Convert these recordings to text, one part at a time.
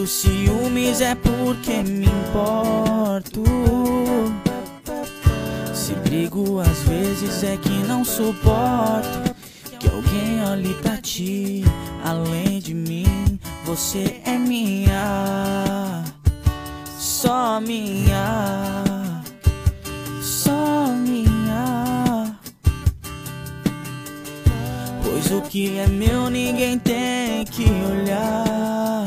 ciúmes é porque me importo. Se brigo às vezes é que não suporto que alguém olhe pra ti. Além de mim, você é minha, só minha, só minha. Pois o que é meu ninguém tem que olhar.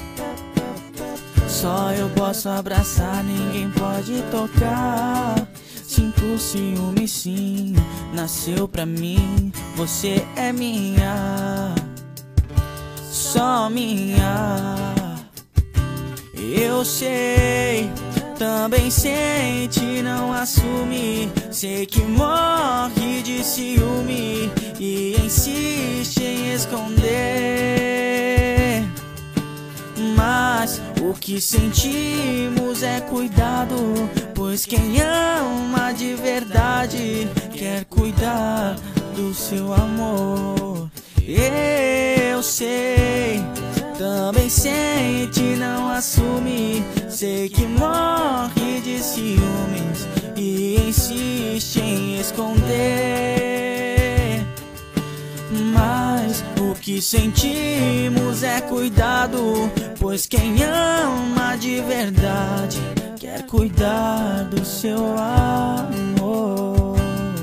Só eu posso abraçar, ninguém pode tocar. Sinto ciúme sim, nasceu pra mim. Você é minha, só minha. Eu sei, também sente, não assume. Sei que morre de ciúme e insiste em esconder. Mas o que sentimos é cuidado, pois quem ama de verdade quer cuidar do seu amor. Eu sei, também sente, não assume. Sei que morre de ciúmes e insiste em esconder. Mas o que sentimos é cuidado, pois quem ama de verdade quer cuidar do seu amor.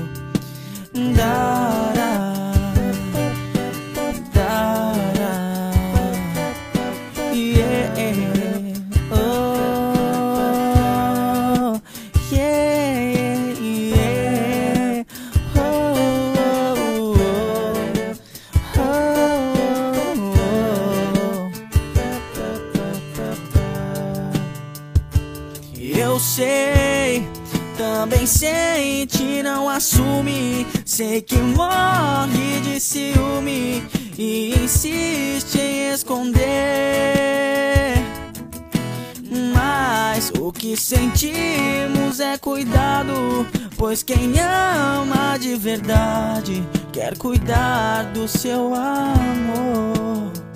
Dará, dará, yeah, oh, yeah, yeah, oh, oh, oh. Eu sei, também sente, não assume. Sei que morre de ciúme e insiste em esconder. Mas o que sentimos é cuidado, pois quem ama de verdade quer cuidar do seu amor.